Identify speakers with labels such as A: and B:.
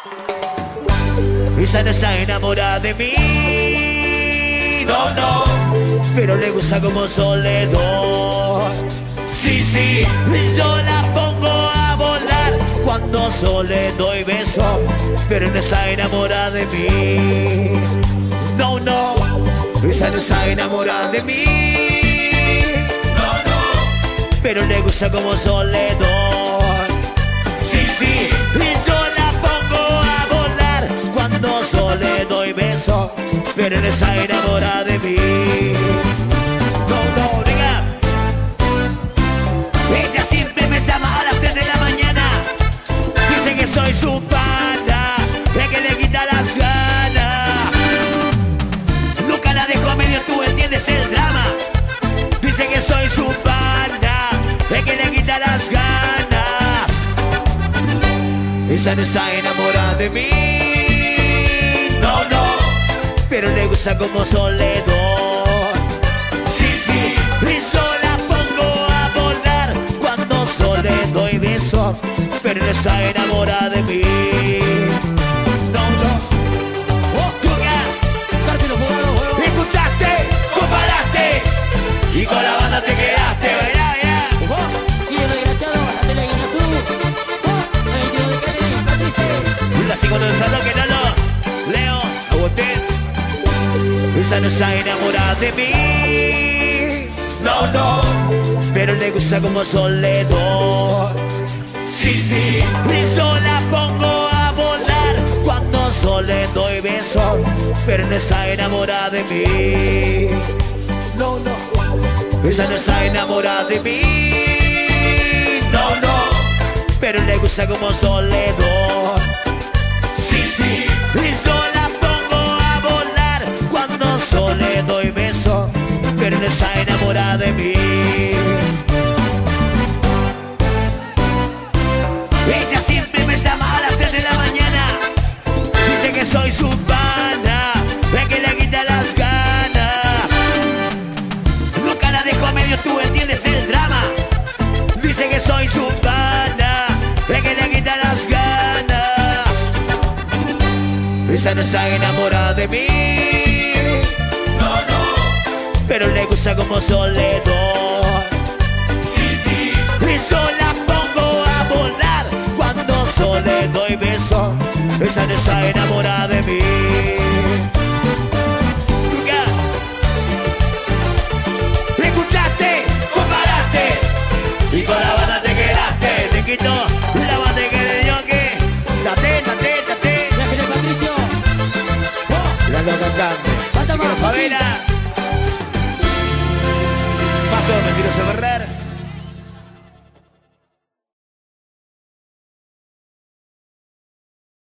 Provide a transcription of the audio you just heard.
A: Esa no está enamorada de mí, no, no, pero le gusta como Soledad. Sí, sí, yo la pongo a volar cuando solo le doy beso, pero no está enamorada de mí. No, no, esa no está enamorada de mí. No, no, pero le gusta como Soledad. Sí, sí, yo la pongo a volar cuando solo le doy beso, pero no está enamorada de mí. No, no, venga. Ella siempre me llama a las 3 de la mañana. Dice que soy su pana, de que le quita las ganas. Nunca la dejo a medio, tú entiendes el drama. Dice que soy su pana, de que le quita las ganas. Esa no está enamorada de mí, no, no, pero le gusta como Soledad. Sí, sí, y sola pongo a volar cuando solo le doy besos, pero no está enamorada de mí. No, no. Oh, escuchaste, comparaste y con la banda te quedaste, ¿verdad? Y así con el salón que no lo leo, aguanté. Esa no está enamorada de mí, no, no, pero le gusta como Soledad. Sí, sí, y yo la pongo a volar cuando solo le doy besos, pero no está enamorada de mí. No, no, esa no está enamorada de mí. No, no, pero le gusta como Soledad. Sí, sí, y yo la pongo a volar cuando solo le doy besos, pero no está enamorada de mí. Ella siempre me llama a las 3 de la mañana. Dice que soy su pana, de que le quita las ganas. Nunca la dejo a medio, tú entiendes el drama. Dice que soy su pana, de que le quita las ganas. Esa no está enamorada de mí, no, no, pero le gusta como Soledad. Sí, sí, y sola pongo a volar cuando solo le doy beso. Esa no está enamorada de mí. ¿Me escuchaste? Comparaste y con la banda te quedaste. Te quito la banda que le dio que tate, tate, tate.
B: Patricio.
A: La cantante.
B: Falta
A: Chico
B: más.
A: Favela.